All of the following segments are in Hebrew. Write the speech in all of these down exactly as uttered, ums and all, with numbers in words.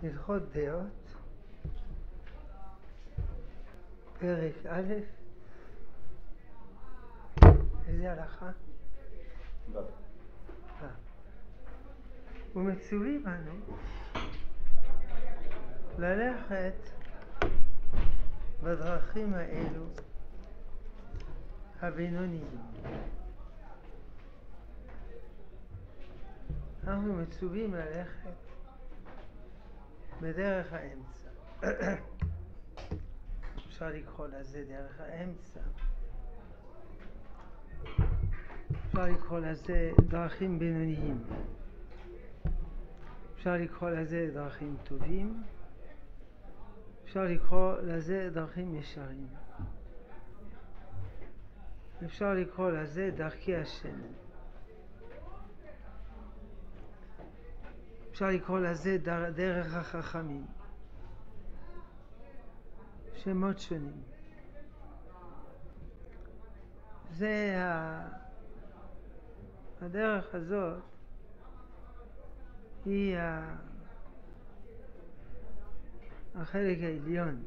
הלכות דעות, פרק א', איזה הלכה? לא. ומצווים אנו ללכת בדרכים האלו הבינוניים. אנחנו מצווים ללכת בדרך האמצע. אפשר לקרוא לזה דרך האמצע. אפשר לקרוא לזה דרכים בינוניים. אפשר לקרוא לזה דרכים טובים. אפשר לקרוא לזה דרכים ישרים. אפשר לקרוא לזה דרכי השם. אפשר לקרוא לזה דר, דרך החכמים. שמות שונים. זה ה... הדרך הזאת היא ה... החלק העליון.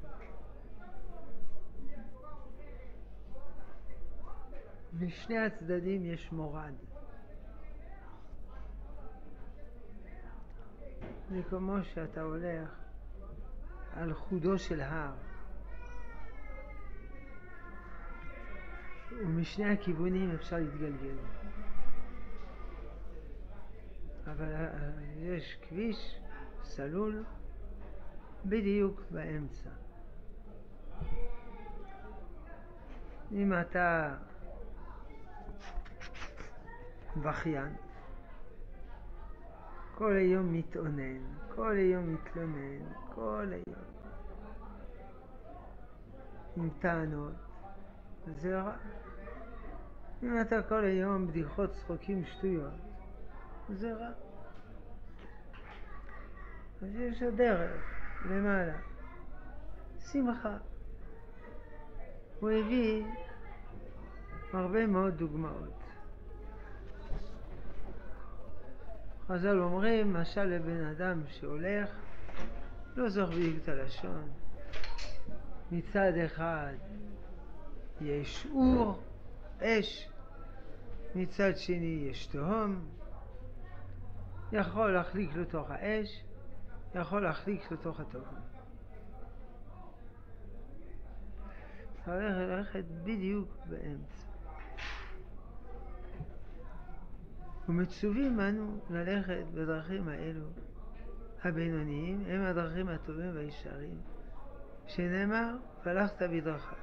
משני הצדדים יש מורד. זה כמו שאתה הולך על חודו של הר, ומשני הכיוונים אפשר להתגלגל. אבל יש כביש סלול בדיוק באמצע. אם אתה בכיין, כל היום מתאונן, כל היום מתלונן, כל היום עם טענות, זה רע. אם אתה כל היום בדיחות צחוקים שטויות, זה רע. אז יש הדרך למעלה, שמחה. הוא הביא הרבה מאוד דוגמאות. חז"ל אומרים, משל לבן אדם שהולך, לא זוכר בדיוק את הלשון. מצד אחד יש אור, אש, מצד שני יש תהום. יכול להחליק לתוך האש, יכול להחליק לתוך התהום. צריך ללכת בדיוק באמצע. ומצווים אנו ללכת בדרכים האלו הבינוניים, הם הדרכים הטובים והישרים, שנאמר והלכת בדרכיו.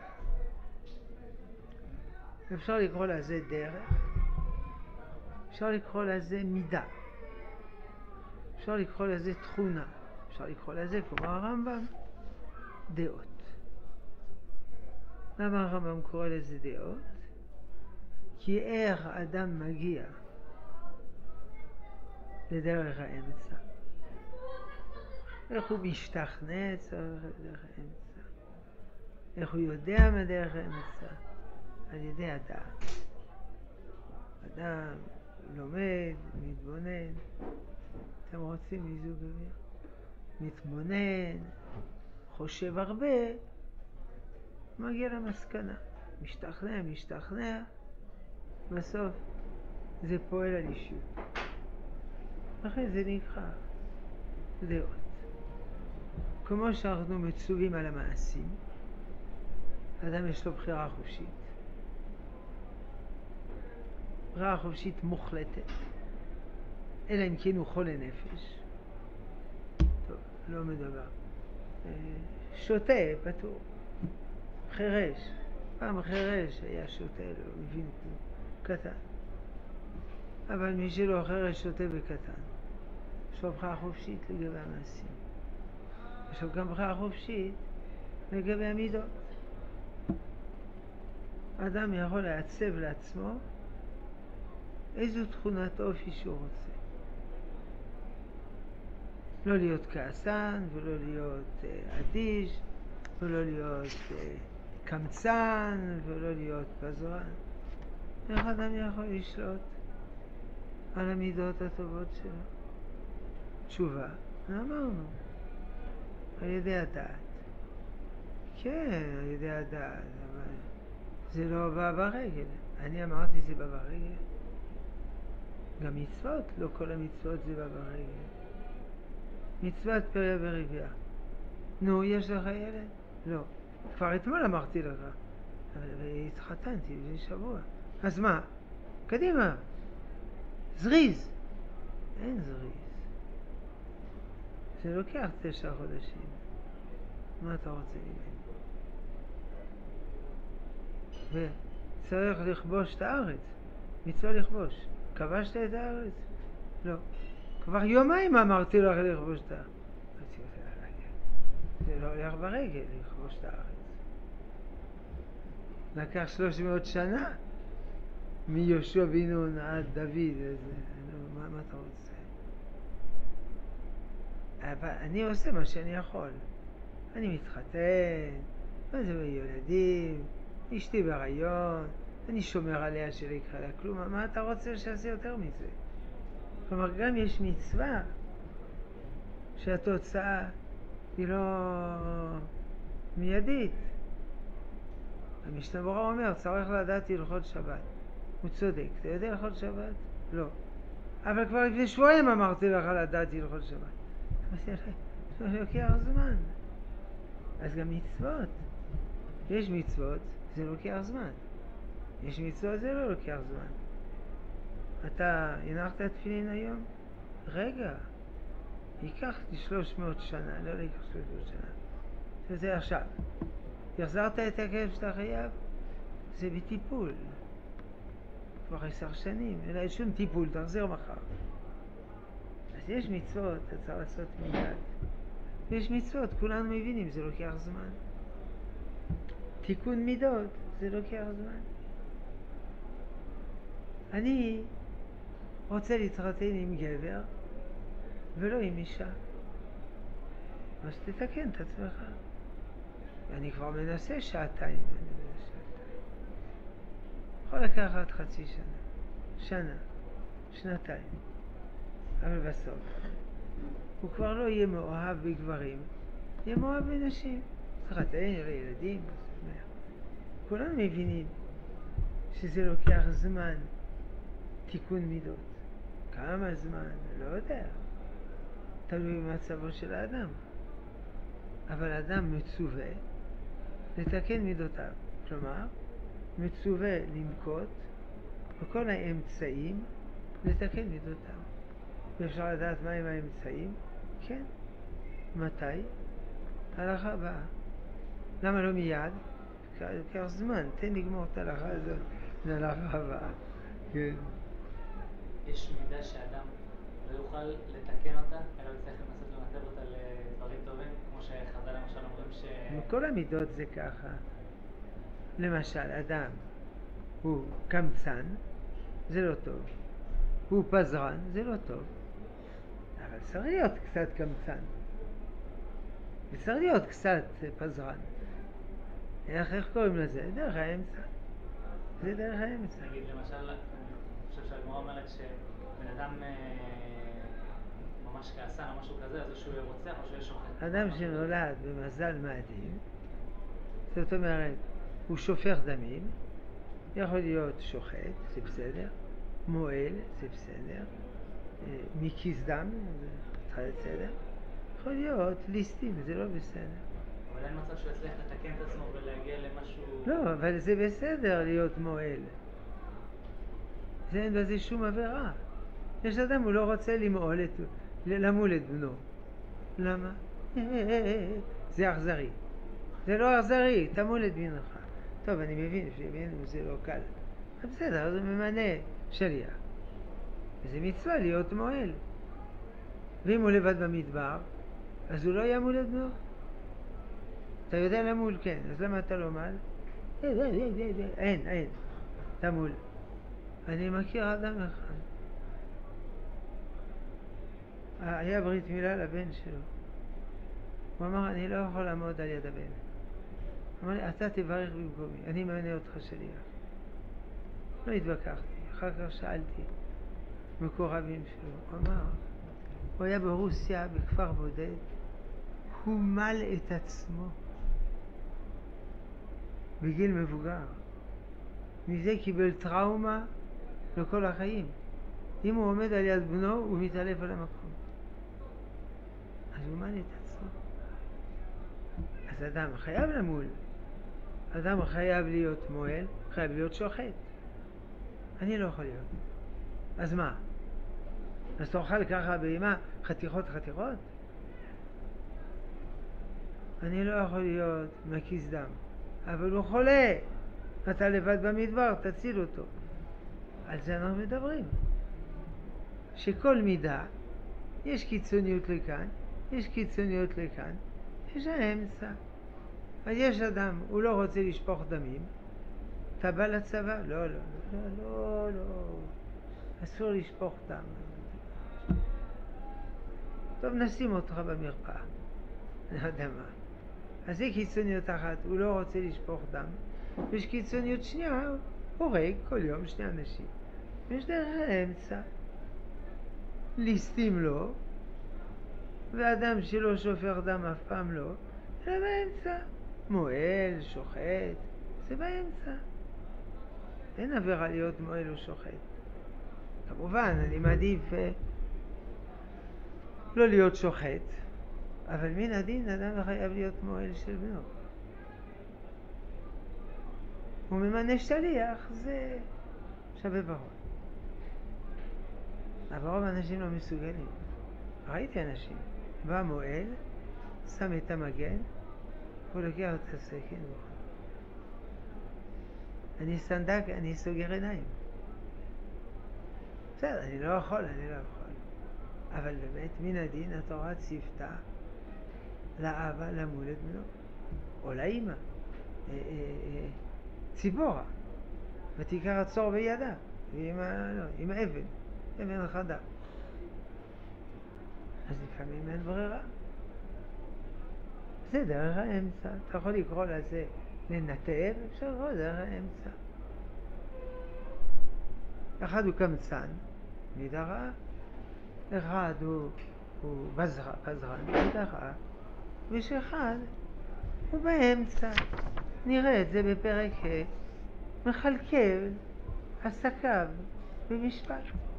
אפשר לקרוא לזה דרך, אפשר לקרוא לזה מידה, אפשר לקרוא לזה תכונה, אפשר לקרוא לזה כמו הרמב"ם דעות. למה הרמב"ם קורא לזה דעות? כי איך אדם מגיע לדרך האמצע, איך הוא משתכנע דרך האמצע, איך הוא יודע מה דרך האמצע, על ידי הדעת. אדם לומד, מתבונן. אתם רוצים מיזוג אוויר? מתבונן, חושב הרבה, מגיע למסקנה, משתכנע, משתכנע, בסוף זה פועל על אישיות. לכן זה נקרא דעות. כמו שאנחנו מצווים על המעשים, אדם יש לו בחירה חופשית. בחירה חופשית מוחלטת, אלא אם כן הוא חולה נפש. טוב, לא מדבר. שוטה, פטור. חרש. פעם חרש היה שוטה, לא מבין כלום. קטן. אבל מי שלא חרש שוטה וקטן, יש לו בחירה חופשית לגבי המעשים. יש לו גם בחירה חופשית לגבי המידות. אדם יכול לעצב לעצמו איזו תכונת אופי שהוא רוצה. לא להיות כעסן, ולא להיות uh, אדיש, ולא להיות uh, קמצן, ולא להיות פזרן. איך אדם יכול לשלוט על המידות הטובות שלו? תשובה, אמרנו, על ידי הדעת. כן, על ידי הדעת, אבל זה לא בא ברגל. אני אמרתי זה בא ברגל. גם מצוות, לא כל המצוות זה בא ברגל. מצוות פריה ורבייה. נו, יש לך ילד? לא. כבר אתמול אמרתי לך. והתחתנתי לפני שבוע. אז מה? קדימה. זריז. אין זריז. זה לוקח תשע חודשים. מה אתה רוצה ממני? וצריך לכבוש את הארץ. מצווה לכבוש. כבשת את הארץ? לא. כבר יומיים אמרתי לך לכבוש את הארץ. זה לא הולך ברגל לכבוש את הארץ. לקח שלוש מאות שנה מיהושע בן נון עד דוד. איזה, נו, מה, מה אתה רוצה? אבל אני עושה מה שאני יכול. אני מתחתן, מה זה בילדים, אשתי בהיריון, אני שומר עליה שלא יקרה לה כלום. מה אתה רוצה שעשה יותר מזה? כלומר, גם יש מצווה שהתוצאה היא לא מיידית. המשנה ברורה אומר, צריך לדעת הלכות שבת. הוא צודק. אתה יודע הלכות שבת? לא. אבל כבר לפני שבועיים אמרתי לך לדעת הלכות שבת. זה לוקח זמן. אז גם מצוות. יש מצוות, זה לוקח זמן. יש מצוות, זה לא לוקח זמן. אתה הנחת תפילין היום? רגע. ייקח לי שלוש מאות שנה, לא ייקח שלוש מאות שנה. זה עכשיו. החזרת את הכסף שאתה חייב? זה בטיפול. כבר עשר שנים, אין לה שום טיפול, תחזיר מחר. אז יש מצוות, אתה צריך לעשות מיד. יש מצוות, כולנו מבינים, זה לוקח זמן. תיקון מידות, זה לוקח זמן. אני רוצה להתחתן עם גבר ולא עם אישה. אז תתקן את עצמך. אני כבר מנסה שעתיים. אני מנסה שעתיים. יכול לקחת חצי שנה, שנה, שנתיים. אבל בסוף הוא כבר לא יהיה מאוהב בגברים, יהיה מאוהב בנשים. תחתן, יהיה ילדים. כולנו מבינים שזה לוקח זמן תיקון מידות. כמה זמן? לא יודע. תלוי במצבו של האדם. אבל האדם מצווה לתקן מידותיו. כלומר, מצווה לנקוט בכל האמצעים לתקן מידותיו. ואפשר לדעת מהם האמצעים? כן. מתי? הלכה הבאה. למה לא מיד? לוקח זמן. תן לגמור את ההלכה הזאת להלכה הבאה. כן. יש מידה שאדם לא יוכל לתקן אותה, אלא הוא צריך לנסות לנתב אותה לדברים טובים, כמו שחז"ל למשל אומרים ש... כל המידות זה ככה. למשל, אדם הוא קמצן, זה לא טוב. הוא פזרן, זה לא טוב. אבל צריך להיות קצת קמצן. וצריך להיות קצת פזרן. איך, איך קוראים לזה? דרך האמצע. זה דרך האמצע. נגיד, למשל, אני חושב שהגמרא אומרת שבן אדם ממש כעסן או משהו כזה, אז שהוא רוצח או שהוא שוחט. אדם שנולד במזל מאדים, זאת אומרת, הוא שופך דמים, יכול להיות שוחט, זה בסדר, מועל, זה בסדר, מקיס דם, זה בסדר, יכול להיות ליסטים, זה לא בסדר. אבל אין מצב שהוא יצליח לתקן את עצמו ולהגיע למשהו... לא, אבל זה בסדר להיות מועל. זה אין בזה שום עבירה. יש אדם, הוא לא רוצה למעול את, למול את בנו. למה? זה אכזרי. זה לא אכזרי, תמול את בנך. טוב, אני מבין שבנו זה לא קל. בסדר, זה ממנה שליח. זה מצווה להיות מועל. ואם הוא לבד במדבר, אז הוא לא ימול את בנו. אתה יודע למול, כן, אז למה אתה לא מעל? אין, אין, תמול. אני מכיר אדם אחד. היה ברית מילה לבן שלו. הוא אמר, אני לא יכול לעמוד על יד הבן. הוא אמר לי, אתה תברך במקומי, אני ממנה אותך שליח. לא התווכחתי, אחר כך שאלתי מקורבים שלו. הוא אמר, הוא היה ברוסיה, בכפר בודד, הוא מל את עצמו בגיל מבוגר. מזה קיבל טראומה לכל החיים. אם הוא עומד על יד בנו, הוא מתעלף על המקום. אז הוא מל את עצמו. אז אדם חייב למול. אדם חייב להיות מועל, חייב להיות שוחט. אני לא יכול להיות. אז מה? אז תאכל ככה באמא חתיכות חתיכות? אני לא יכול להיות מקיס דם. אבל הוא חולה. אתה לבד במדבר, תציל אותו. על זה אנחנו מדברים. שכל מידה, יש קיצוניות לכאן, יש קיצוניות לכאן, יש האמצע. אז יש אדם, הוא לא רוצה לשפוך דמים, אתה בא לצבא? לא, לא, לא, לא, לא, אסור לשפוך דם. טוב, נשים אותך במרפאה. אני לא יודע מה. אז זה קיצוניות אחת, הוא לא רוצה לשפוך דם. יש קיצוניות שנייה, הורג כל יום שני אנשים. יש דרך האמצע. ליסטים לו, ואדם שלא שופך דם אף פעם לא, אלא באמצע. מועל, שוחט, זה באמצע. אין עבירה להיות מועל או שוחט. כמובן, אני מעדיף אה, לא להיות שוחט, אבל מן הדין אדם חייב להיות מועל של בנו. הוא ממנה שליח, זה שווה ברור. אבל רוב האנשים לא מסוגלים. ראיתי אנשים, בא מועל, שם את המגן, הוא לוקח את הסכין. אני סנדק, אני סוגר עיניים. בסדר, אני לא יכול, אני לא יכול. אבל באמת, מן הדין התורה ציוותה לאבא למול את בנו, או לאמא. אה, אה, אה, ציפורה, ותיקח הצור בידה, ועם ה... לא, עם האבן, אבן חדה. אז לפעמים אין ברירה. זה דרך האמצע. אתה יכול לקרוא לזה לנתב, אפשר לקרוא דרך האמצע. אחד הוא קמצן, מידה רעה. אחד הוא, הוא בזרן, בזרן, מידה רעה. ושאחד הוא באמצע. נראה את זה בפרק ה', מחלקב עסקיו במשפט.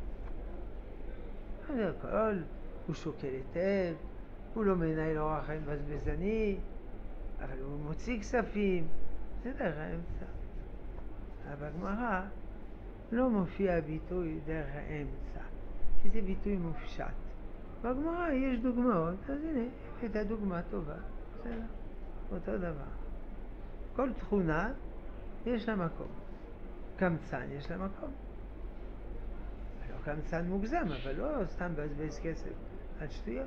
זה הכל, הוא שוקל היטב, הוא לא מנהל אורח חיים בזבזני, אבל הוא מוציא כספים, זה דרך האמצע. אבל בגמרא לא מופיע ביטוי דרך האמצע, כי זה ביטוי מופשט. בגמרא יש דוגמאות, אז הנה, את הדוגמה טובה, בסדר, אותו דבר. כל תכונה יש לה מקום. קמצן יש לה מקום. לא קמצן מוגזם, אבל לא סתם בזבז כסף על שטויות.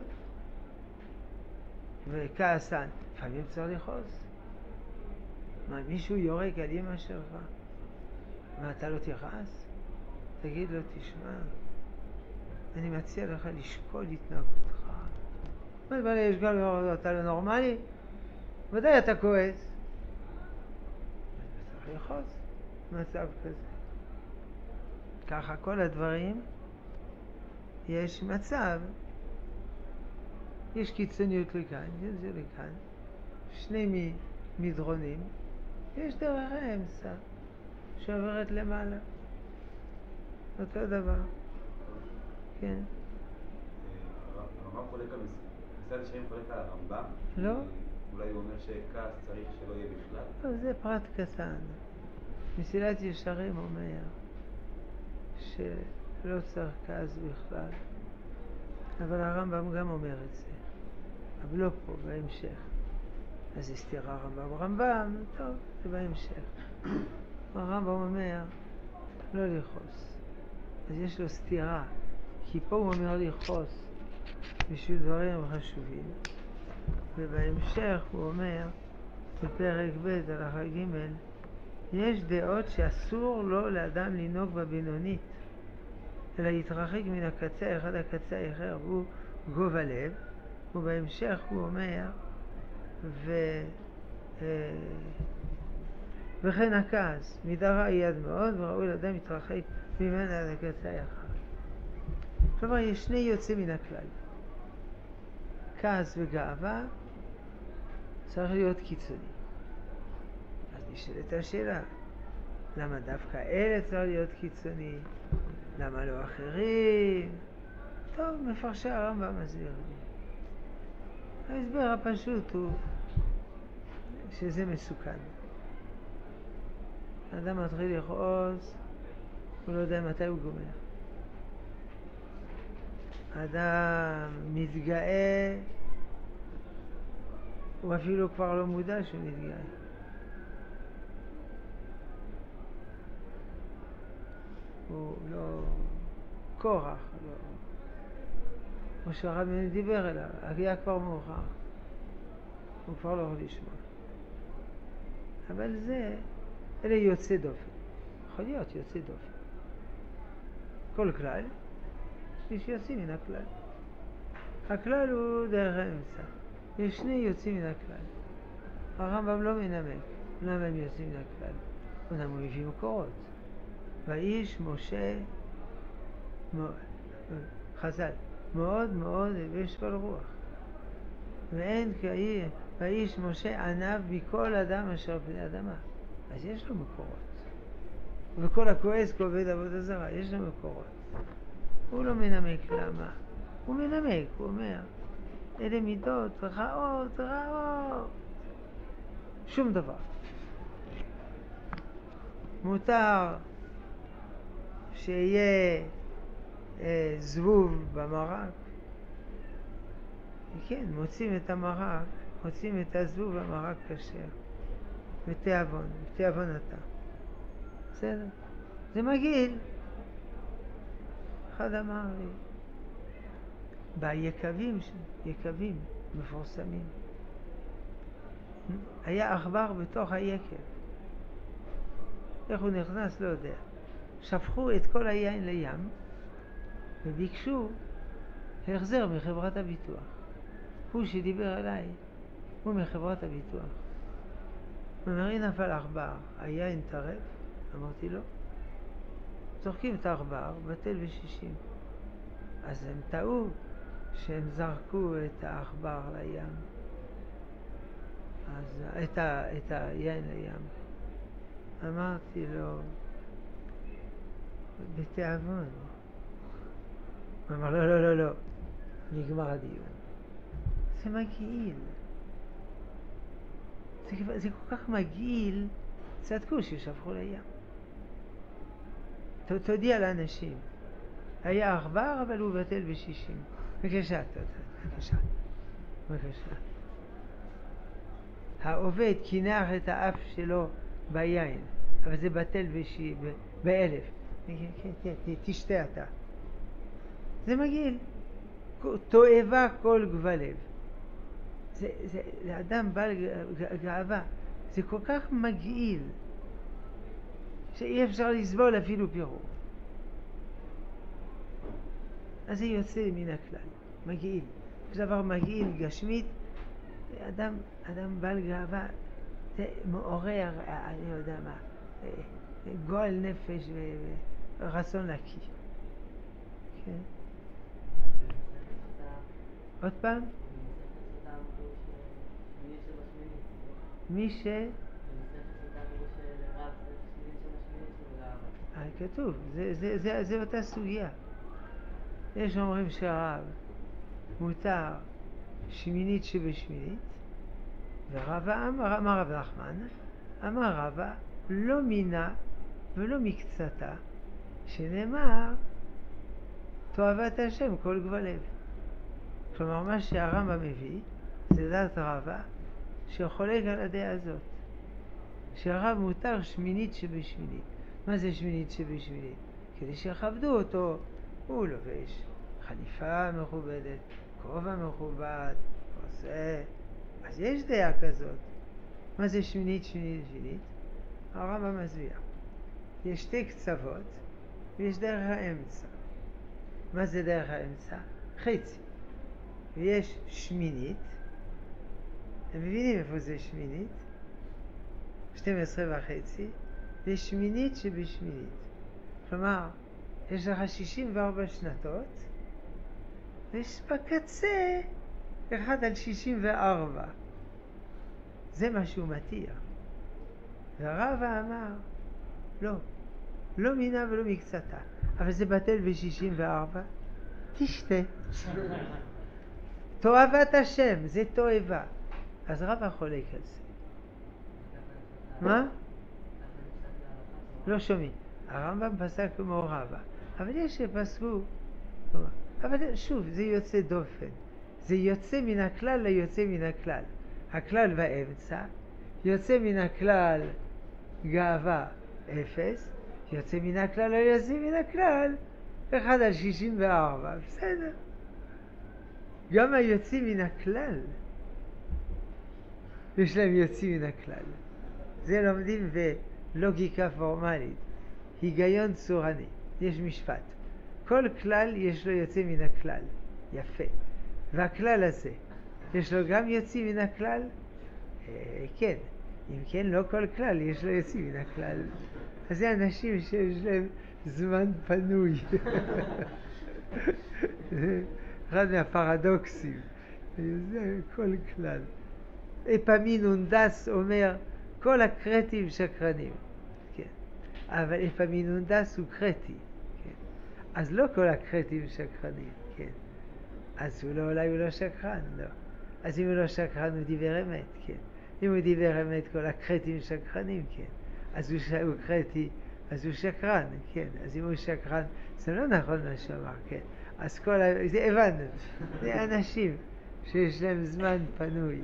וכעסן, לפעמים צריך לכעוס. מה, מישהו יורק על אמא שלך? מה, אתה לא תכעס? תגיד לו, תשמע, אני מציע לך לשקול התנהגותך. מה זה, יש גם אתה לא נורמלי? ודאי אתה כועס. צריך לכעוס במצב כזה. ככה כל הדברים, יש מצב, יש קיצוניות לכאן, יש זה לכאן, שני מדרונים, יש דרך האמצע שעוברת למעלה. אותו דבר. כן. הרמב"ם חולק על מסילת ישרים, חולק על הרמב"ם? לא. אולי הוא אומר שכעס צריך שלא יהיה בכלל? לא, זה פרט קטן. מסילת ישרים אומר שלא צריך כעס בכלל. אבל הרמב"ם גם אומר את זה. אבל לא פה, בהמשך. אז זה סתירה רמב"ם. רמב"ם, טוב, זה בהמשך. הרמב"ם אומר לא לכעוס. אז יש לו סתירה. כי פה הוא אומר לכעוס בשביל דברים חשובים. ובהמשך הוא אומר בפרק ב' הלכה ג' יש דעות שאסור לו לאדם לנהוג בבינונית אלא יתרחק מן הקצה האחד הקצה האחר והוא גובה לב. ובהמשך הוא אומר ו... וכן הכעס מידה רעה יד מאוד וראוי לאדם יתרחק ממנה עד הקצה האחר. כלומר יש שני יוצאים מן הכלל, כעס וגאווה צריך להיות קיצוני. אז נשאלת השאלה, למה דווקא אלה צריך להיות קיצוני? למה לא אחרים? טוב, מפרשי הרמב"ם מסביר. ההסבר הפשוט הוא שזה מסוכן. האדם מתחיל לכעוס, הוא לא יודע מתי הוא גומר. האדם מתגאה, הוא אפילו כבר לא מודע שהוא מתגאה. הוא לא כורח, לא. כמו שהרב דיבר אליו, הגיע כבר מאוחר. הוא כבר לא יכול לשמוע. אבל זה, אלה יוצא דופן. יכול להיות יוצא דופן. כל כלל, יש שיוצאים מן הכלל. הכלל הוא דרך האמצע. יש שני יוצאים מן הכלל. הרמב"ם לא מנמק למה הם יוצאים מן הכלל. אומנם הוא מביא מקורות. ואיש משה, חז"ל, מאוד מאוד יבש כל רוח. ואין כאי, ואיש משה ענב מכל אדם אשר פני אדמה. אז יש לו מקורות. וכל הכועס כובד עבודה זרה, יש לו מקורות. הוא לא מנמק למה. הוא מנמק, הוא אומר, אלה מידות רעות, רעות. שום דבר. מותר שיהיה אה, זבוב במרק. כן, מוצאים את המרק, מוצאים את הזבוב במרק כשר. בתיאבון, בתיאבון אתה. בסדר? זה מגעיל. אחד אמר לי, ביקבים, יקבים מפורסמים, היה עכבר בתוך היקב. איך הוא נכנס? לא יודע. שפכו את כל היין לים וביקשו החזר מחברת הביטוח. הוא שדיבר אליי, הוא מחברת הביטוח. הוא אומר, הנה נפל עכבר, היין טרף? אמרתי לו, צוחקים את העכבר, בטל בשישים. אז הם טעו שהם זרקו את העכבר לים, אז את, ה, את היין לים. אמרתי לו, בתיאבון. הוא אמר, לא, לא, לא, לא, נגמר הדיון. זה מגעיל. זה, זה כל כך מגעיל, צדקו ששפכו לים. ת, תודיע לאנשים, היה עכבר אבל הוא בטל בשישים. בבקשה, בבקשה, בבקשה. העובד קינח את האף שלו ביין, אבל זה בטל בשי, ב, באלף. תשתה אתה. זה מגעיל. תועבה כל גבלב. זה, זה, זה אדם בעל גאווה. זה כל כך מגעיל שאי אפשר לסבול אפילו פירור. אז זה יוצא מן הכלל. מגעיל. זה דבר מגעיל, גשמית. אדם, אדם בעל גאווה, זה מעורר, אני יודע מה, גועל נפש ורצון לקי. כן? עוד פעם? מי ש... כתוב, זה, זה, זה, זה אותה סוגיה. יש אומרים שהרב מותר שמינית שבשמינית, ורבא אמר, אמר רב נחמן, אמר רבא לא מינה ולא מקצתה, שנאמר תועבת השם כל גבלב. כלומר, מה שהרמב"ם מביא זה דעת רבא שחולק על הדעה הזאת, שהרב מותר שמינית שבשמינית. מה זה שמינית שבשמינית? כדי שיכבדו אותו. הוא לובש חליפה מכובדת, כובע מכובד, עושה. אז יש דעה כזאת. מה זה שמינית שמינית שמינית? הרמב"ם מסביר. יש שתי קצוות ויש דרך האמצע. מה זה דרך האמצע? חצי. ויש שמינית. אתם מבינים איפה זה שמינית? שתים עשרה וחצי. ויש שמינית שבשמינית. כלומר, יש לך שישים וארבע שנתות, ויש בקצה אחד על שישים וארבע. זה מה שהוא מתיר. והרבא אמר, לא, לא מינה ולא מקצתה, אבל זה בטל ב-שישים וארבע, תשתה. תועבת השם, זה תועבה. אז רבא חולק על זה. מה? לא שומעים. הרמב"ם פסק כמו רבא, אבל יש שפסקו, אבל שוב, זה יוצא דופן. זה יוצא מן הכלל ליוצא מן הכלל. הכלל באמצע, יוצא מן הכלל גאווה אפס, יוצא מן הכלל לא יוצא מן הכלל, אחד על שישים וארבע, בסדר. גם היוצאים מן הכלל, יש להם יוצאים מן הכלל. זה לומדים בלוגיקה פורמלית, היגיון צורני, יש משפט. כל כלל יש לו יוצא מן הכלל, יפה. והכלל הזה, יש לו גם יוצאים מן הכלל? אה, כן. אם כן, לא כל כלל יש לו יוצאים מן הכלל. אז זה אנשים שיש להם זמן פנוי. זה אחד מהפרדוקסים. זה כל כלל. אפמינונדס אומר, כל הקרטים שקרנים. כן. אבל אפמינונדס הוא קרטי. כן. אז לא כל הקרטים שקרנים. כן. אז הוא לא, אולי הוא לא שקרן, לא. אז אם הוא לא שקרן, הוא דיבר אמת, כן. אם הוא דיבר אמת, כל הקרטים שקרנים, כן. אז הוא, ש... הוא קרטי, אז הוא שקרן, כן. אז אם הוא שקרן, זה לא נכון מה שאמר, כן. אז כל ה... זה הבנו. זה אנשים שיש להם זמן פנוי.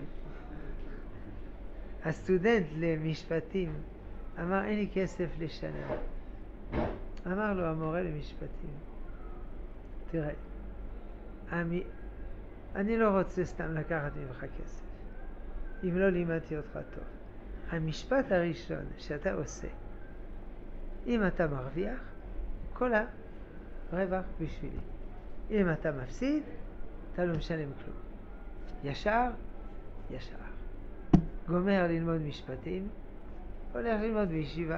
הסטודנט למשפטים אמר, אין לי כסף לשנה. אמר לו המורה למשפטים, תראה, אני, אני לא רוצה סתם לקחת ממך כסף, אם לא לימדתי אותך טוב. המשפט הראשון שאתה עושה, אם אתה מרוויח, כל הרווח בשבילי. אם אתה מפסיד, אתה לא משלם כלום. ישר, ישר. גומר ללמוד משפטים, הולך ללמוד בישיבה.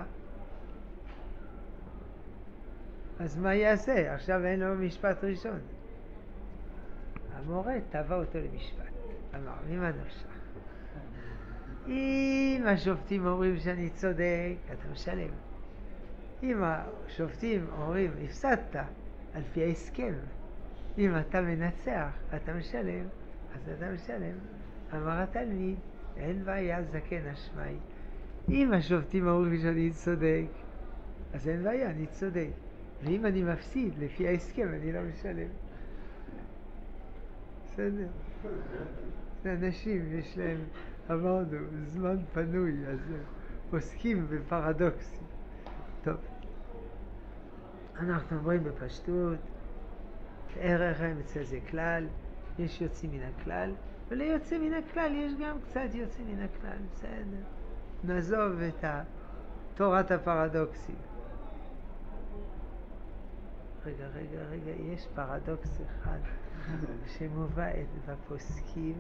אז מה יעשה? עכשיו אין לו משפט ראשון. המורה טבע אותו למשפט. אמר, ממה נפשך? אם השופטים אומרים שאני צודק, אתה משלם. אם השופטים אומרים, הפסדת, על פי ההסכם. אם אתה מנצח, אתה משלם, אז אתה משלם. אמר התלמיד, אין בעיה, זקן אשמי. אם השופטים אומרים שאני צודק, אז אין בעיה, אני צודק. ואם אני מפסיד, לפי ההסכם, אני לא משלם. בסדר. זה אנשים, יש להם, אמרנו, זמן פנוי, אז עוסקים בפרדוקסים. טוב. אנחנו אומרים בפשטות, ערך האמצע זה כלל, יש יוצאים מן הכלל, וליוצא מן הכלל יש גם קצת יוצא מן הכלל, בסדר. נעזוב את תורת הפרדוקסים. רגע, רגע, רגע, יש פרדוקס אחד שמובא בפוסקים.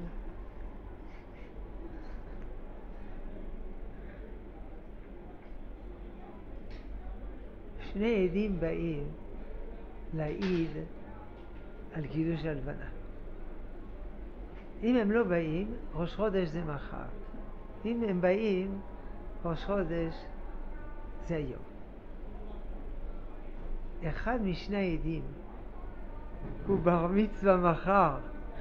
שני עדים באים להעיד על קידוש הלבנה. אם הם לא באים, ראש חודש זה מחר. אם הם באים, ראש חודש זה היום. אחד משני העדים הוא בר מצווה מחר.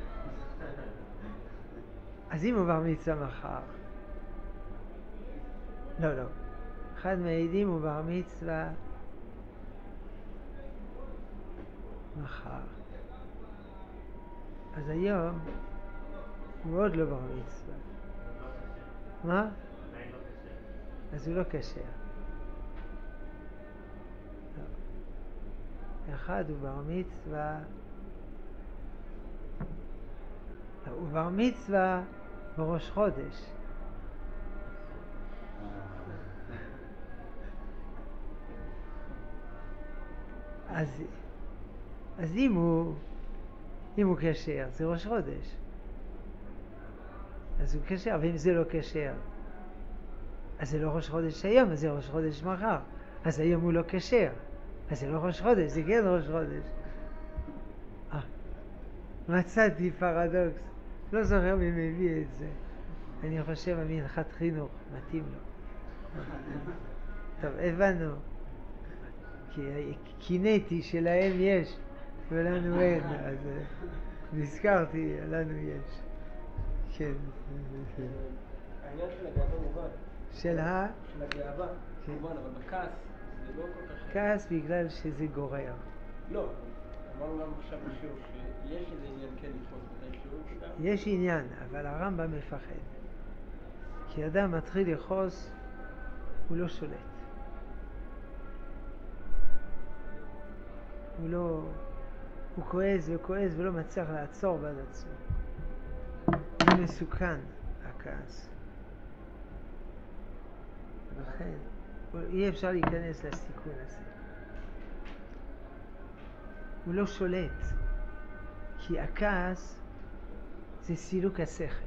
אז אם הוא בר מצווה מחר, לא, לא. אחד מהעדים הוא בר מצווה מחר. אז היום הוא עוד לא בר מצווה. מה? אז הוא לא כשר. אחד הוא בר מצווה, לא, הוא בר מצווה בראש חודש. אז, אז אם הוא, אם הוא כשר, זה ראש חודש. אז הוא כשר, ואם זה לא כשר, אז זה לא ראש חודש היום, אז זה ראש חודש מחר. אז היום הוא לא כשר. אז זה לא ראש חודש, זה כן ראש חודש. אה, מצאתי פרדוקס, לא זוכר מי מביא את זה. אני חושב המנחת חינוך מתאים לו. טוב, הבנו. כי קינאתי שלהם יש ולנו אין, אז נזכרתי, לנו יש. כן. העניין של הגאווה מובן. של ה? של הגאווה מובן, אבל בכעס זה לא כל כך... כעס בגלל שזה גורר. לא, אמרנו גם עכשיו בשיעור שיש איזה עניין כן לתפוס מתישהו. יש עניין, אבל הרמב"ם מפחד. כי אדם מתחיל לכעוס, הוא לא שולט. הוא לא... הוא כועס וכועס ולא מצליח לעצור בעד עצמו. זה מסוכן, הכעס. לכן, אי אפשר להיכנס לסיכון הזה. הוא לא שולט, כי הכעס זה סילוק השכל.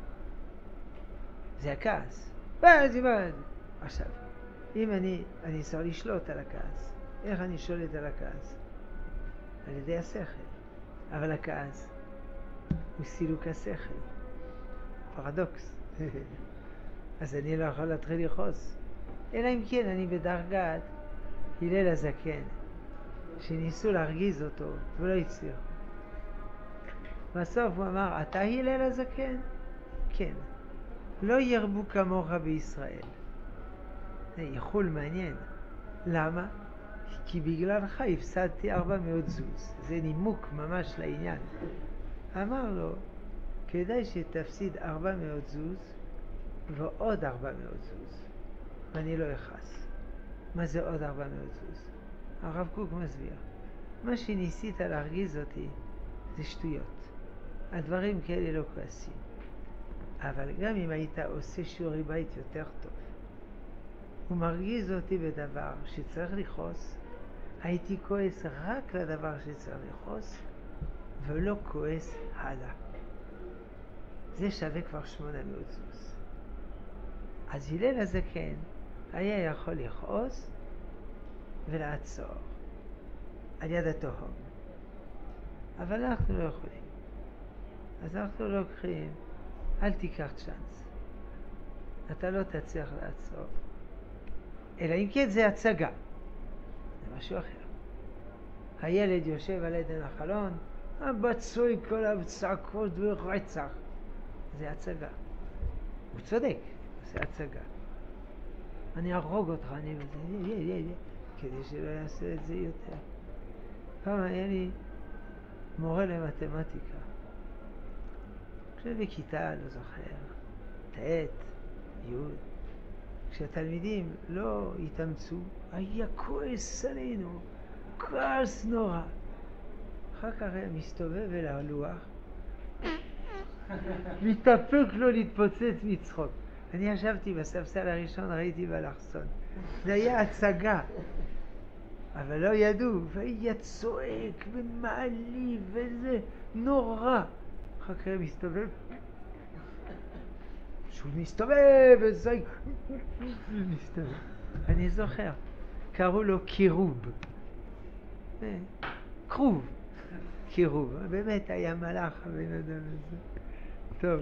זה הכעס. באז, באז. עכשיו, אם אני, אני צריך לשלוט על הכעס. איך אני שולט על הכעס? על ידי השכל. אבל הכעס הוא סילוק השכל. פרדוקס. אז אני לא יכול להתחיל לכעוס. אלא אם כן אני בדרגת הלל הזקן, שניסו להרגיז אותו ולא הצליחו. בסוף הוא אמר, אתה הלל הזקן? כן. לא ירבו כמוך בישראל. זה יחול מעניין. למה? כי בגללך הפסדתי ארבע מאות זוז. זה נימוק ממש לעניין. אמר לו, כדאי שתפסיד ארבע מאות זוז ועוד ארבע מאות זוז. ואני לא אכעס. מה זה עוד ארבע מאות זוז? הרב קוק מסביר. מה שניסית להרגיז אותי זה שטויות. הדברים כאלה לא כועסים. אבל גם אם היית עושה שיעורי בית יותר טוב, הוא מרגיז אותי בדבר שצריך לכעוס, הייתי כועס רק לדבר שצריך לכעוס, ולא כועס הלאה. זה שווה כבר שמונה מאות זוז. אז הלל הזקן היה יכול לכעוס ולעצור על יד התהום. אבל אנחנו לא יכולים. אז אנחנו לא לוקחים, אל תיקח צ'אנס. אתה לא תצליח לעצור. אלא אם כן זה הצגה. זה משהו אחר. הילד יושב על עדן החלון, בצוי כל הצעקות ורצח. זה הצגה. הוא צודק, זה הצגה. אני ארוג אותך, אני... כדי שלא יעשה את זה יותר. פעם היה לי מורה למתמטיקה. כשבכיתה, לא זוכר, תעת, יוד. כשהתלמידים לא התאמצו, היה כועס עלינו, כעס נורא. אחר כך היה מסתובב אל הלוח, מתאפק לו להתפוצץ מצחוק. אני ישבתי בספסל הראשון, ראיתי באלכסון. זה היה הצגה. אבל לא ידעו, והיה צועק ומעליב וזה נורא. אחר כך מסתובב, שהוא מסתובב וזייק, מסתובב. אני זוכר, קראו לו קירוב. קרוב. קירוב. באמת היה מלאך הבן אדם הזה. טוב.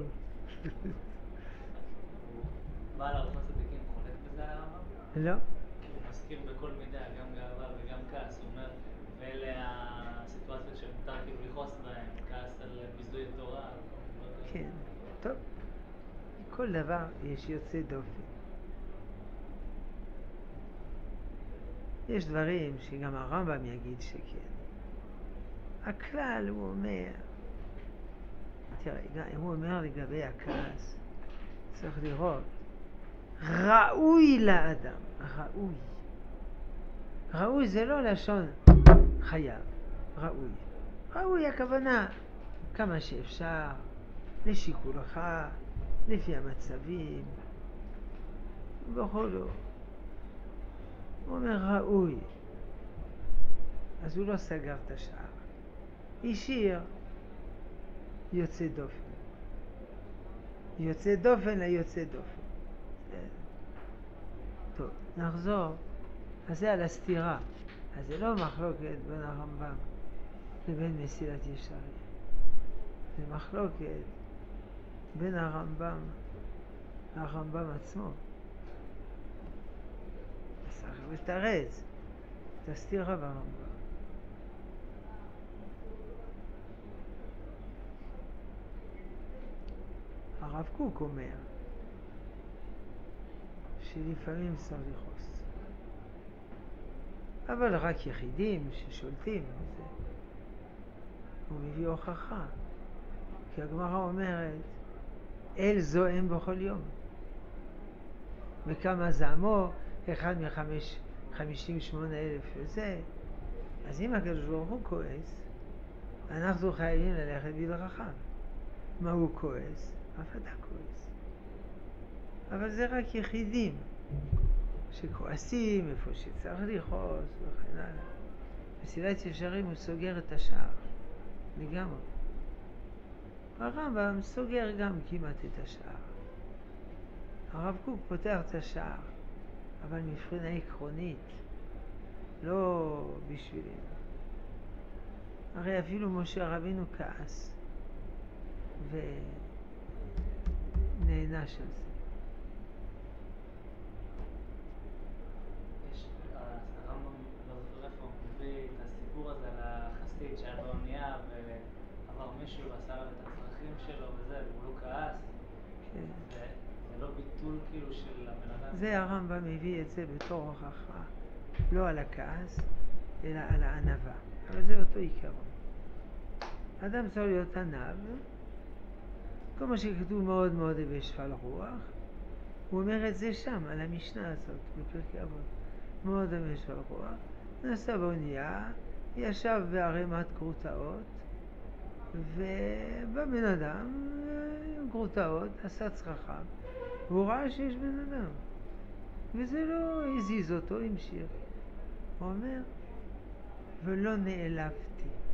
בעל ערכים צדיקים חולק בזה על הרמב"ם? לא. הוא מזכיר בכל מידה, גם גאווה וגם כעס. הוא אומר, ואלה הסיטואציות שמותר כאילו לכעוס בהן, כעס על ביזוי התורה. כן, טוב. כל דבר יש יוצא דופן. יש דברים שגם הרמב"ם יגיד שכן. הכלל הוא אומר, תראה, הוא אומר לגבי הכעס, צריך לראות, ראוי לאדם, ראוי. ראוי זה לא לשון חייב, ראוי. ראוי הכוונה כמה שאפשר, לשיקולך, לפי המצבים, בכל זאת. הוא אומר ראוי. אז הוא לא סגר את השער. השאיר יוצא דופן. יוצא דופן ליוצא דופן. טוב, נחזור. אז זה על הסתירה. אז זה לא מחלוקת בין הרמב"ם לבין מסילת ישרים. זה מחלוקת בין הרמב"ם הרמב"ם עצמו. אז צריך לתרץ, תסתיר רב הרמב"ם. הרב קוק אומר שלפעמים צריך לכעוס, אבל רק יחידים ששולטים בזה. הוא מביא הוכחה, כי הגמרא אומרת אל זועם בכל יום, וכמה זעמו אחד מחמש חמישים ושמונה אלף וזה. אז אם הקדוש ברוך הוא כועס, אנחנו חייבים ללכת בדרכיו. מה הוא כועס? אף אתה כועס. אבל זה רק יחידים שכועסים איפה שצריך לכעוס וכן הלאה. מסילת ישרים הוא סוגר את השער לגמרי. הרמב"ם סוגר גם כמעט את השער. הרב קוק פותח את השער, אבל מבחינה עקרונית, לא בשבילנו. הרי אפילו משה רבינו כעס ונענש על זה. יש, הרמב"ם לא זוכר איפה, הוא מביא את הסיפור הזה על החסיד שהיה באונייה ועבר מישהו ועשה עליו את הצרכים שלו וזה, והוא לא כעס. כן. זה, זה לא ביטול כאילו של הבן אדם. זה הרמב"ם מביא את זה בתור הוכחה, לא על הכעס, אלא על הענווה. אבל זה אותו עיקרון. אדם צריך להיות ענב, כל מה שכתוב מאוד מאוד בשפל רוח, הוא אומר את זה שם, על המשנה הזאת, בפרקי אבות. מאוד בשפל רוח, נסע באונייה, ישב בערימת גרוטאות, ובא בן אדם, גרוטאות, עשה צרכיו, והוא ראה שיש בן אדם, וזה לא הזיז אותו, המשיך. הוא אומר, ולא נעלבתי.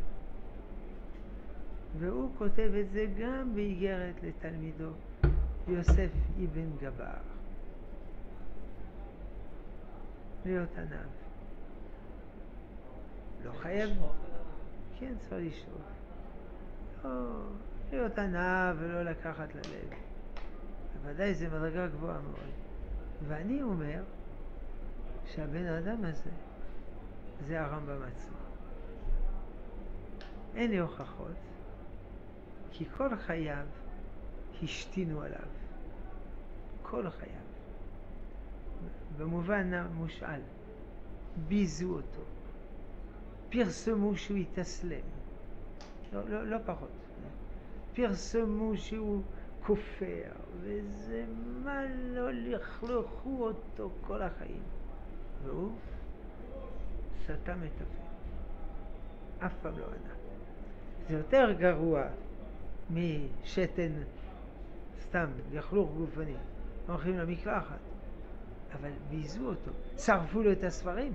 והוא כותב את זה גם באיגרת לתלמידו יוסף אבן גבר. להיות ענב. לא חייב... כן, צריך לשאוף. לא, להיות ענב ולא לקחת ללב. בוודאי זה מדרגה גבוהה מאוד. ואני אומר שהבן אדם הזה זה הרמב"ם עצמו. אין לי הוכחות, כי כל חייו השתינו עליו. כל חייו. במובן המושאל. ביזו אותו. פרסמו שהוא יתסלם. לא, לא, לא פחות. פרסמו שהוא כופר, וזה מה לא לכלכו אותו כל החיים. והוא סתם את הפה. אף פעם לא ענה. זה יותר גרוע משתן סתם, לכלוך גופני. הולכים למקלחת. אבל ביזו אותו. שרפו לו את הספרים.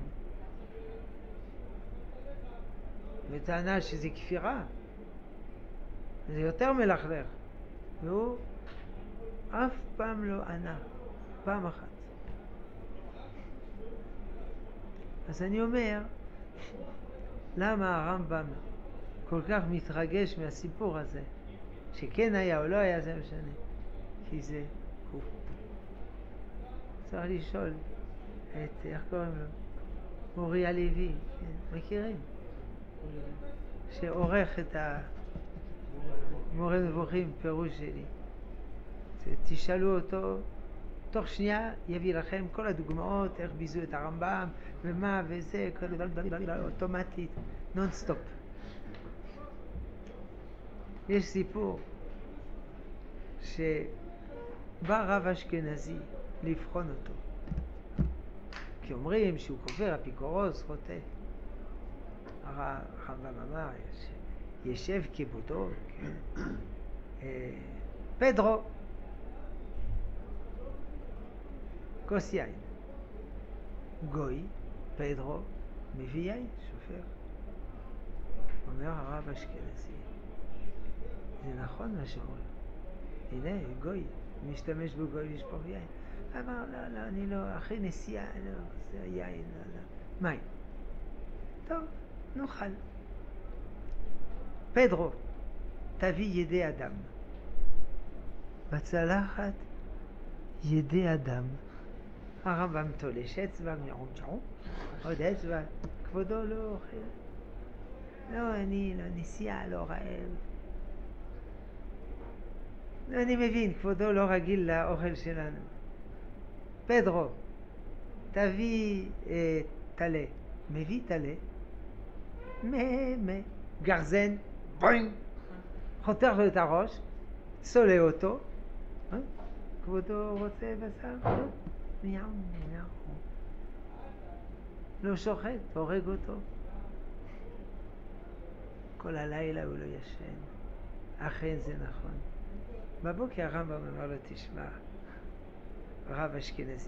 וטענה שזה כפירה. זה יותר מלכלך. והוא אף פעם לא ענה. פעם אחת. אז אני אומר, למה הרמב"ם כל כך מתרגש מהסיפור הזה, שכן היה או לא היה, זה משנה, כי זה קוף. צריך לשאול את, איך קוראים לו? מורי הלוי, כן, מכירים? שעורך את המורה נבוכים, פירוש שלי. תשאלו אותו, תוך שנייה יביא לכם כל הדוגמאות, איך ביזו את הרמב"ם, ומה וזה, אוטומטית, נון סטופ. יש סיפור שבא רב אשכנזי לבחון אותו, כי אומרים שהוא כופר, אפיקורוס, חוטא. הרמב"ם אמר, ישב כיבודו, פדרו, כוס יין. גוי, פדרו, מביא יין, שופר. אומר הרב אשכנזי, זה נכון מה שאומרים. הנה, גוי, משתמש בגוי לשפוך יין. אמר, לא, לא, אני לא, אחרי נסיעה, לא, זה היין, לא, לא. מים. טוב, נאכל. פדרו, תביא ידי אדם. בצלחת ידי אדם. הרמב"ם תולש אצבע, מירום צ'רום, עוד אצבע, כבודו לא אוכל. לא, אני לא נסיעה, לא רעב. אני מבין, כבודו לא רגיל לאוכל שלנו. פדרו, תביא אה, תלה. מביא תלה. מה, מה, גרזן, בוינג, חותך לו את הראש, סולה אותו. אה? כבודו רוצה בשר? מיהו, מיהו. לא שוחט, הורג אותו. כל הלילה הוא לא ישן. אכן זה נכון. בבוקר הרמב"ם אמר לו, תשמע, רב אשכנזי,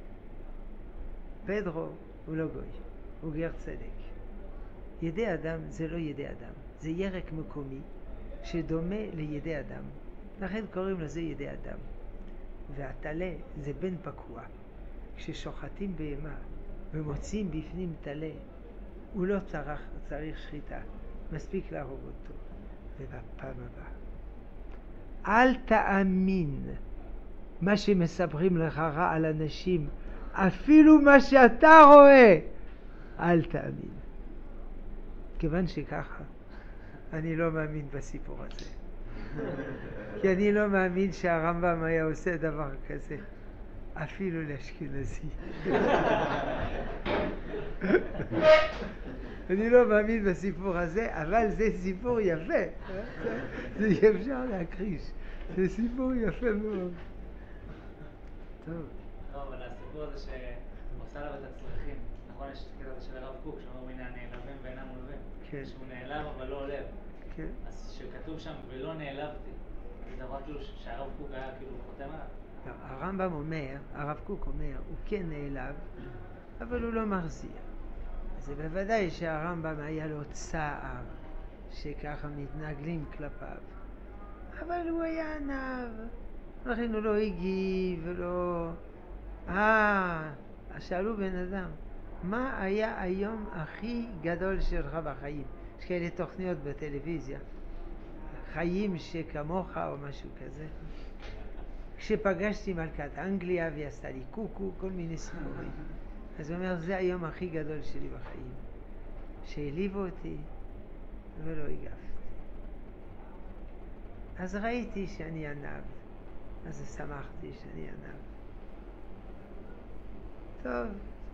פדרו הוא לא גוי, הוא גר צדק. ידי אדם זה לא ידי אדם, זה ירק מקומי שדומה לידי אדם. לכן קוראים לזה ידי אדם. והתלה זה בן פקוע. כששוחטים בהמה ומוצאים בפנים תלה, הוא לא צריך, צריך שחיטה, מספיק להרוג אותו. ובפעם הבאה, אל תאמין מה שמספרים לך רע על אנשים, אפילו מה שאתה רואה, אל תאמין. כיוון שככה, אני לא מאמין בסיפור הזה. כי אני לא מאמין שהרמב"ם היה עושה דבר כזה, אפילו לאשכנזי. אני לא מאמין בסיפור הזה, אבל זה סיפור יפה. זה אי אפשר להכחיש. זה סיפור יפה מאוד. טוב. לא, אבל הסיפור הזה שהוא עשה עליו את הצרכים, נכון, יש קטע הזה של הרב קוק, שאומר מן הנעלבים ואינם עולבים. כן. שהוא נעלב אבל לא עולב. כן. אז שכתוב שם ולא נעלבתי, זה דבר כאילו שהרב קוק היה כאילו חותם עליו. הרמב"ם אומר, הרב קוק אומר, הוא כן נעלב, אבל הוא לא מחזיר. זה בוודאי שהרמב"ם היה לו צער שככה מתנגלים כלפיו, אבל הוא היה ענב, לכן הוא לא הגיב ולא... אה, שאלו בן אדם, מה היה היום הכי גדול שלך בחיים? יש כאלה תוכניות בטלוויזיה, חיים שכמוך או משהו כזה. כשפגשתי מלכת אנגליה והיא עשתה לי קוקו, כל מיני סיפורים. אז הוא אומר, זה היום הכי גדול שלי בחיים. שהעליבו אותי ולא הגבתי. אז ראיתי שאני ענב. אז שמחתי שאני ענב. טוב.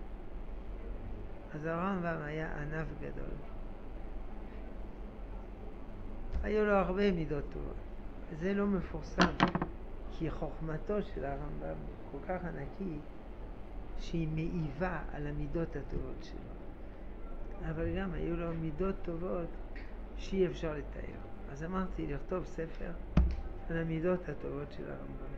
אז הרמב"ם היה ענב גדול. היו לו הרבה מידות טובות. זה לא מפורסם, כי חוכמתו של הרמב"ם כל כך ענקי, שהיא מעיבה על המידות הטובות שלו. אבל גם היו לו מידות טובות שאי אפשר לתאר. אז אמרתי לכתוב ספר על המידות הטובות של הרמב"ם.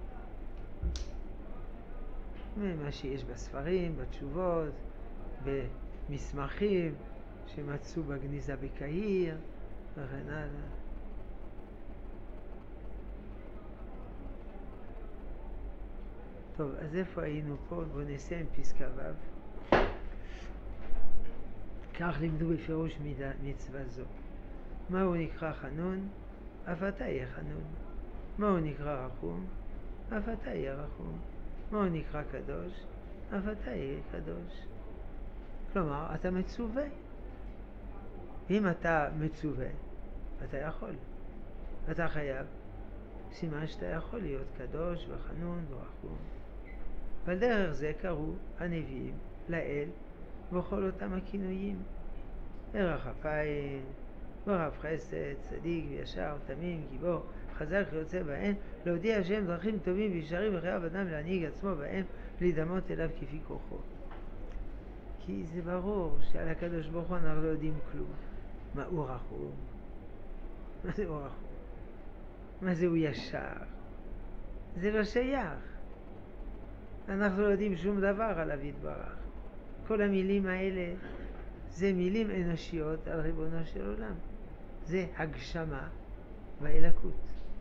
ממה שיש בספרים, בתשובות, במסמכים שמצאו בגניזה בקהיר וכן הלאה. טוב, אז איפה היינו פה? בואו נסיים פסקה ו'. כך לימדו בפירוש מצווה זו. מהו נקרא חנון? אף אתה יהיה חנון. מהו נקרא רחום? אף אתה יהיה רחום. מהו נקרא קדוש? אף אתה יהיה קדוש. כלומר, אתה מצווה. אם אתה מצווה, אתה יכול. אתה חייב. סימן שאתה יכול להיות קדוש וחנון ורחום. ועל דרך זה קראו הנביאים לאל בכל אותם הכינויים. ערך אפיים, ורב חסד, צדיק וישר, תמים, גיבור, חזק יוצא בהם, להודיע השם דרכים טובים וישרים וחייב אדם להנהיג עצמו בהם, להידמות אליו כפי כוחו. כי זה ברור שעל הקדוש ברוך הוא אנחנו לא יודעים כלום. מה הוא רחום? מה זה הוא רחום? מה זה הוא ישר? זה לא שייך. אנחנו לא יודעים שום דבר עליו יתברך. כל המילים האלה זה מילים אנושיות על ריבונו של עולם. זה הגשמה והאלוקות.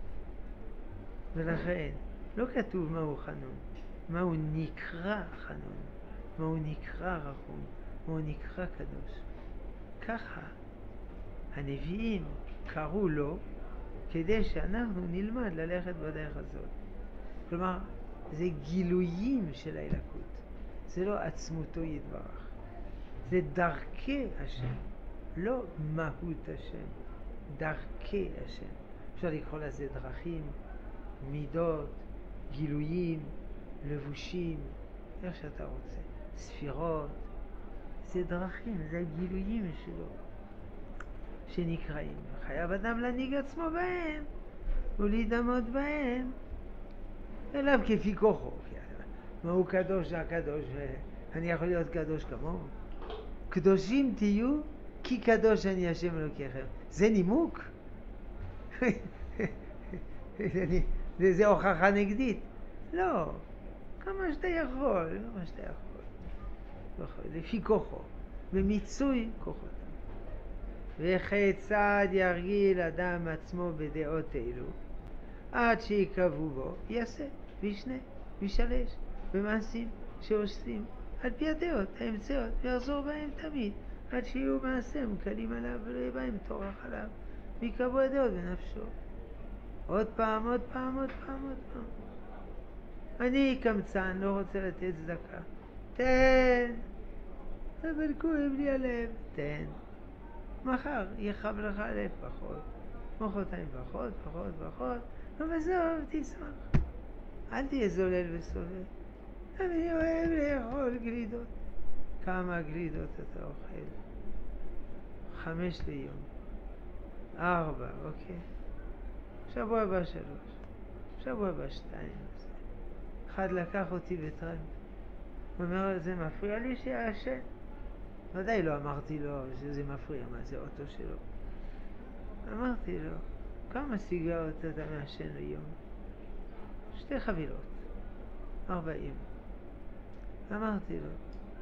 ולכן לא כתוב מהו חנון, מהו נקרא חנון, מהו נקרא רחום, מהו נקרא קדוש. ככה הנביאים קראו לו כדי שאנחנו נלמד ללכת בדרך הזאת. כלומר, זה גילויים של האלוקות. זה לא עצמותו יתברך. זה דרכי השם, לא מהות השם, דרכי השם. אפשר לקרוא לזה דרכים, מידות, גילויים, לבושים, איך שאתה רוצה, ספירות. זה דרכים, זה הגילויים שלו שנקראים. חייב אדם להנהיג עצמו בהם ולהידמות בהם אליו כפי כוחו. מה הוא קדוש? זה הקדוש, אני יכול להיות קדוש כמוהו. קדושים תהיו כי קדוש אני השם אלוקיכם. זה נימוק? זה, זה הוכחה נגדית. לא, כמה שאתה יכול, כמה שאתה יכול. לפי כוחו, במיצוי כוחו. וכיצד ירגיל אדם עצמו בדעות אלו, עד שיקבעו בו, יעשה, וישנה, וישלש, במעשים שעושים, על פי הדעות, האמצעות, ויחזור בהם תמיד, עד שיהיו מעשיהם קלים עליו ולא יהיה בהם טורח עליו, ויקבעו הדעות בנפשו. עוד פעם, עוד פעם, עוד פעם, עוד פעם. אני קמצן, לא רוצה לתת צדקה. תן. אבל כואב לי הלב. תן. מחר יחב לך הלב פחות. מחרתיים פחות, פחות, פחות. ובסוף תשמח. אל תהיה זולל וסובל. אני אוהב לאכול גלידות. כמה גלידות אתה אוכל? חמש ליום. ארבע, אוקיי? שבוע הבא שלוש. שבוע הבא שתיים. אחד לקח אותי בטרמפ. הוא אומר, זה מפריע לי שיעשן. ודאי לא אמרתי לו שזה מפריע, מה זה אוטו שלו. אמרתי לו, כמה סיגרות אתה מעשן ליום? שתי חבילות. ארבעים. אמרתי לו,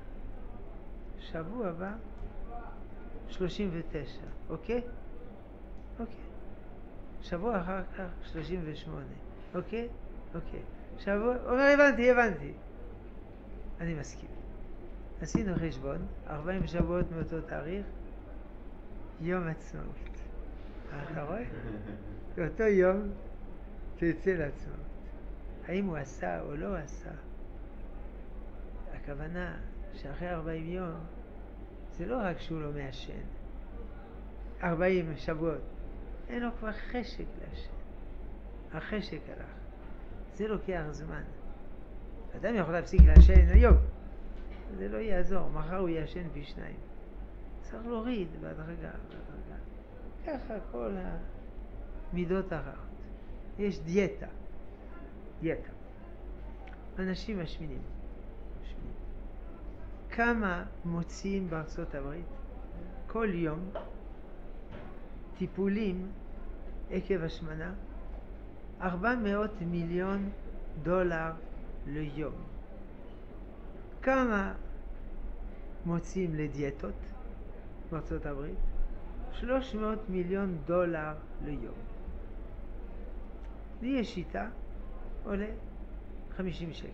שבוע הבא, שלושים ותשע, אוקיי? אוקיי. שבוע אחר כך, שלושים ושמונה, אוקיי? אוקיי. שבוע, הוא אומר, הבנתי, הבנתי. אני מסכים. עשינו חשבון, ארבעים שבועות מאותו תאריך, יום עצמאות. אתה רואה? באותו יום תצא לעצמאות. האם הוא עשה או לא עשה? הכוונה שאחרי ארבעים יום, זה לא רק שהוא לא מעשן. ארבעים שבועות. אין לו כבר חשק לעשן. החשק הלך. זה לוקח זמן. אדם יכול להפסיק לעשן היום. זה לא יעזור. מחר הוא יעשן פי שניים. צריך להוריד בהדרגה, בהדרגה. ככה כל המידות הרעות. יש דיאטה. דיאטה. אנשים משמינים. משמינים. כמה מוציאים בארצות הברית? כל יום טיפולים עקב השמנה, ארבע מאות מיליון דולר ליום. כמה מוציאים לדיאטות בארצות הברית? שלוש מאות מיליון דולר ליום. לי יש שיטה, עולה חמישים שקל.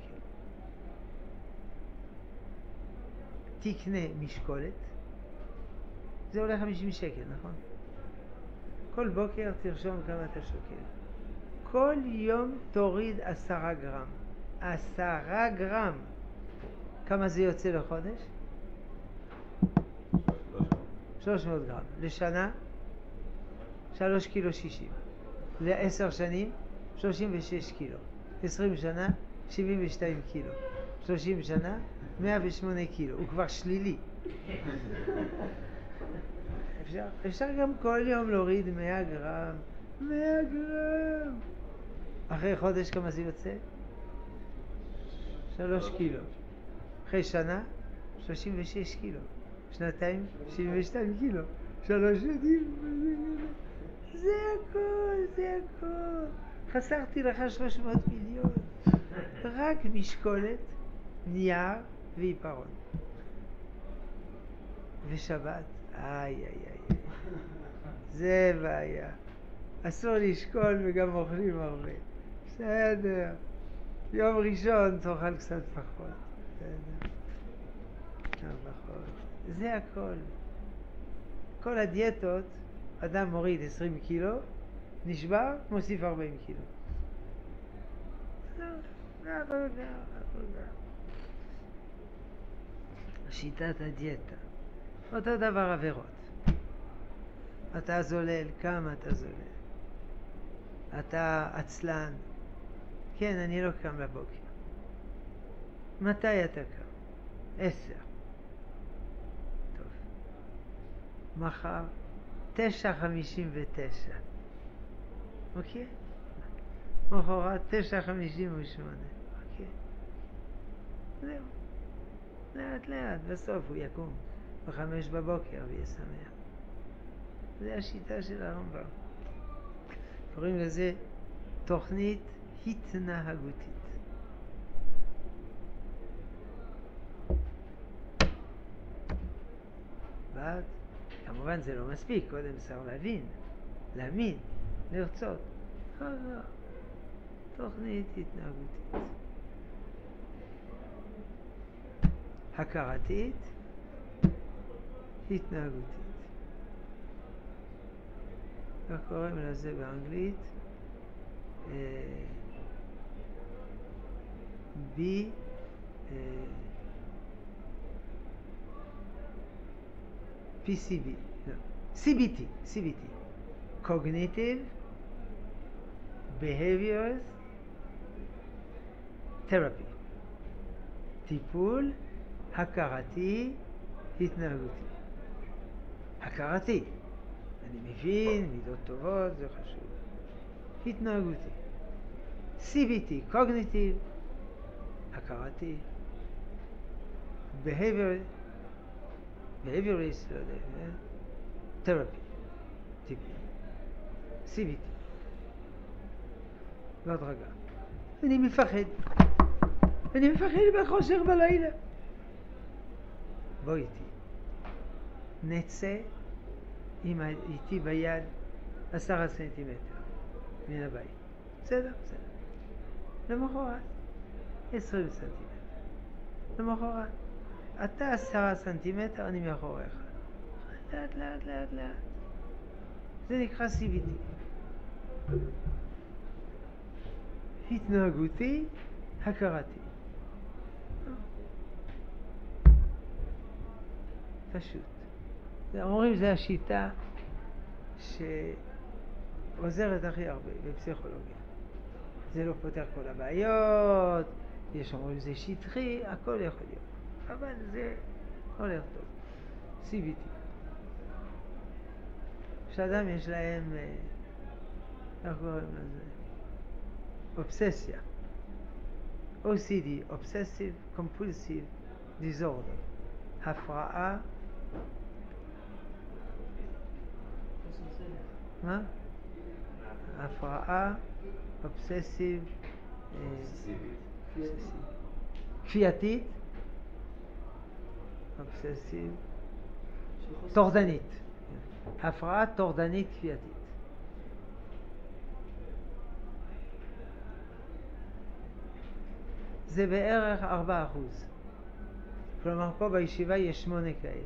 תקנה משקולת, זה עולה חמישים שקל, נכון? כל בוקר תרשום כמה אתה שוקל. כל יום תוריד עשרה גרם. עשרה גרם. כמה זה יוצא לחודש? שלוש מאות גרם. לשנה? שלוש קילו שישים. לעשר שנים? שלושים ושש קילו. עשרים שנה? שבעים ושתיים קילו. שלושים שנה? מאה ושמונה קילו. הוא כבר שלילי. אפשר, אפשר גם כל יום להוריד מאה גרם. מאה גרם. אחרי חודש כמה זה יוצא? שלוש קילו. אחרי שנה? שלושים ושש קילו. שנתיים? שבעים ושתיים קילו. שלוש שנים? זה הכל, זה הכל. חסרתי לך שלוש מאות מיליון. רק משקולת, נייר ועיפרון. ושבת. איי, איי, איי. זה בעיה. אסור לשקול וגם אוכלים הרבה. בסדר. יום ראשון תאכל קצת פחות. בסדר. קצת פחות. זה הכל. כל הדיאטות, אדם מוריד עשרים קילו, נשבר, מוסיף ארבעים קילו. לא, עבודה, עבודה. שיטת הדיאטה. אותו דבר עבירות. אתה זולל, כמה אתה זולל? אתה עצלן. כן, אני לא קם לבוקר. מתי אתה קם? עשר. טוב. מחר, תשע חמישים ותשע. אוקיי? מחרת, תשע חמישים ושמונה. אוקיי? זהו. לאט לאט, בסוף הוא יקום בחמש בבוקר ויהיה שמח. זה השיטה של הרמב"ם. קוראים לזה תוכנית התנהגותית. ואז, כמובן זה לא מספיק, קודם צריך להבין, להאמין, לרצות. לא, לא. תוכנית התנהגותית. הכרתית, התנהגותית. איך קוראים לזה באנגלית? B P C B, no. C B T, C B T, Cognitive Behaviors Therapy, טיפול הכרתי התנהגותי. הכרתי, אני מבין, מידות טובות, זה חשוב. התנהגותי. C B T, Cognitive, הכרתי. Behavior, Behaviorist, לא יודע, Therapy, טיפול. C B T. בהדרגה. אני מפחד. אני מפחד בחושך בלילה. בוא איתי. נצא עם איתי ביד עשרה סנטימטר מן הבית. בסדר? בסדר. למחרת עשרים סנטימטר. למחרת אתה עשרה סנטימטר, אני מאחוריך. לאט לאט לאט לאט. זה נקרא C B T. התנהגותי, הכרתי. פשוט. אומרים זה השיטה שעוזרת הכי הרבה בפסיכולוגיה. זה לא פותר כל הבעיות, יש אומרים זה שטחי, הכל יכול להיות. אבל זה הולך טוב. C B T. שאדם יש להם, איך קוראים לזה? אובססיה. O C D, Obsessive Compulsive Disorder. הפרעה. מה? הפרעה אובססיב כפייתית, אובססיב טורדנית, הפרעה טורדנית כפייתית. זה בערך ארבעה אחוז. כלומר פה בישיבה יש שמונה כאלה.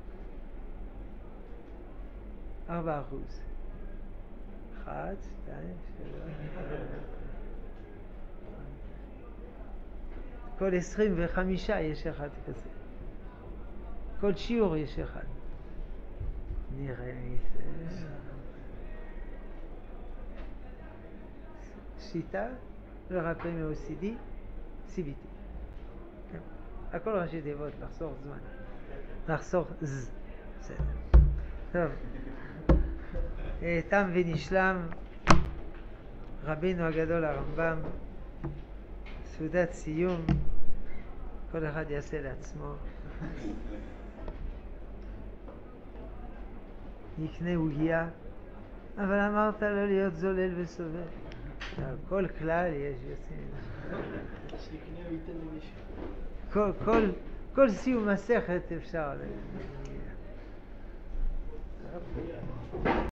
ארבעה אחוז. אחד, שתיים, שלוש. כל עשרים וחמישה יש אחד כזה. כל שיעור יש אחד. נראה מי זה. שיטה לרפא מ-O C D, C B T. הכל ראשי תיבות, לחסוך זמן. לחסוך ז. בסדר. טוב. תם ונשלם. רבינו הגדול הרמב"ם. סעודת סיום. כל אחד יעשה לעצמו. יקנה עוגיה. אבל אמרת לא להיות זולל וסובל. כל כלל יש יוצאים. שיקנה וייתן למישהו. כל, כל, כל סיום מסכת אפשר.